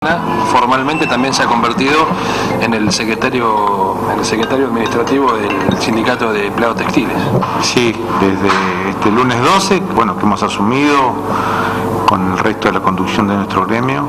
Formalmente también se ha convertido en el secretario administrativo del sindicato de empleados textiles. Sí, desde este lunes 12, bueno, que hemos asumido con el resto de la conducción de nuestro gremio,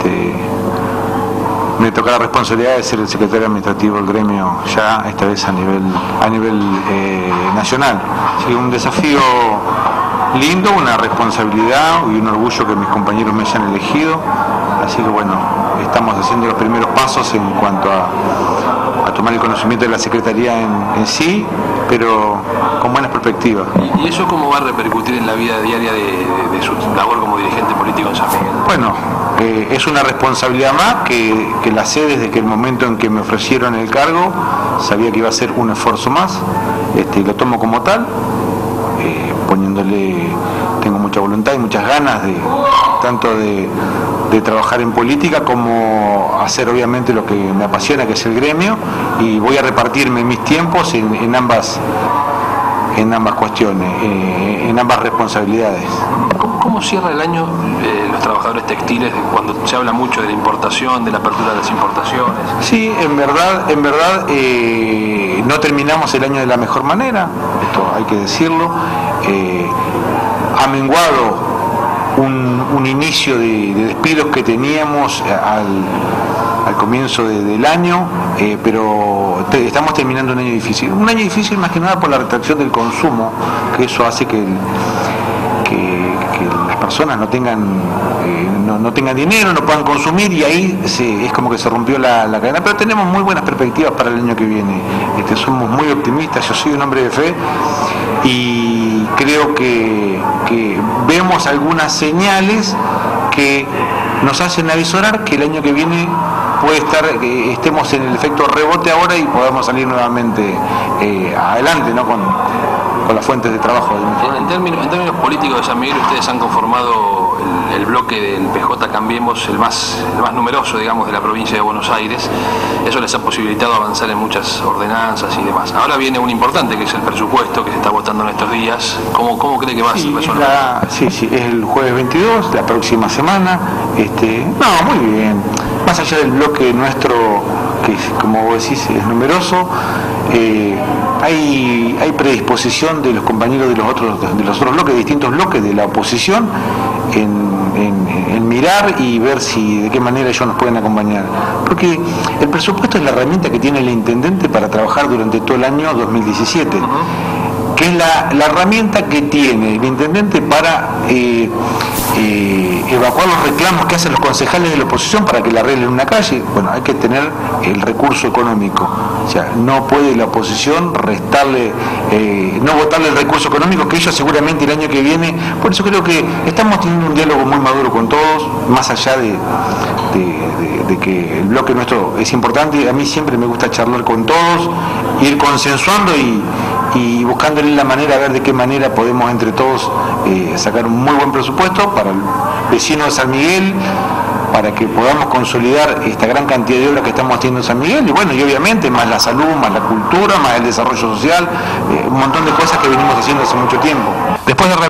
me toca la responsabilidad de ser el secretario administrativo del gremio ya esta vez a nivel nacional. Sí, un desafío lindo, una responsabilidad y un orgullo que mis compañeros me hayan elegido, así que bueno, estamos haciendo los primeros pasos en cuanto a tomar el conocimiento de la Secretaría en sí, pero con buenas perspectivas. ¿Y eso cómo va a repercutir en la vida diaria de su labor como dirigente político en San Miguel? Bueno, es una responsabilidad más que la sé desde que el momento en que me ofrecieron el cargo, sabía que iba a ser un esfuerzo más, lo tomo como tal, tengo mucha voluntad y muchas ganas tanto de trabajar en política como hacer obviamente lo que me apasiona, que es el gremio, y voy a repartirme mis tiempos en ambas cuestiones, en ambas responsabilidades. ¿Cómo cierra el año los trabajadores textiles cuando se habla mucho de la importación, de la apertura de las importaciones? Sí, en verdad no terminamos el año de la mejor manera, esto hay que decirlo. Ha menguado un inicio de despidos que teníamos al comienzo del año, pero estamos terminando un año difícil. Un año difícil más que nada por la retracción del consumo, que eso hace que las personas no tengan dinero, no puedan consumir, y ahí es como que se rompió la cadena. Pero tenemos muy buenas perspectivas para el año que viene. Somos muy optimistas, yo soy un hombre de fe y creo que vemos algunas señales que nos hacen avisorar que el año que viene puede estemos en el efecto rebote ahora y podamos salir nuevamente adelante, ¿no? con las fuentes de trabajo. En términos políticos de San Miguel, ustedes han conformado el bloque del PJ Cambiemos, el más numeroso, digamos, de la provincia de Buenos Aires. Eso les ha posibilitado avanzar en muchas ordenanzas y demás. Ahora viene un importante, que es el presupuesto, que se está votando en estos días. ¿Cómo cree que va a resolver? Sí, es el jueves 22, la próxima semana. Muy bien. Más allá del bloque nuestro, que como vos decís es numeroso, hay predisposición de los compañeros de los otros bloques, de distintos bloques de la oposición, en mirar y ver de qué manera ellos nos pueden acompañar. Porque el presupuesto es la herramienta que tiene el intendente para trabajar durante todo el año 2017. Que es la herramienta que tiene el intendente para evacuar los reclamos que hacen los concejales de la oposición para que le arreglen una calle. Bueno, hay que tener el recurso económico. O sea, no puede la oposición no votarle el recurso económico, que ellos seguramente el año que viene. Por eso creo que estamos teniendo un diálogo muy maduro con todos, más allá de que el bloque nuestro es importante. A mí siempre me gusta charlar con todos, ir consensuando y buscándole la manera, a ver de qué manera podemos entre todos sacar un muy buen presupuesto para el vecino de San Miguel, para que podamos consolidar esta gran cantidad de obras que estamos haciendo en San Miguel, y bueno, y obviamente más la salud, más la cultura, más el desarrollo social, un montón de cosas que venimos haciendo hace mucho tiempo. Después de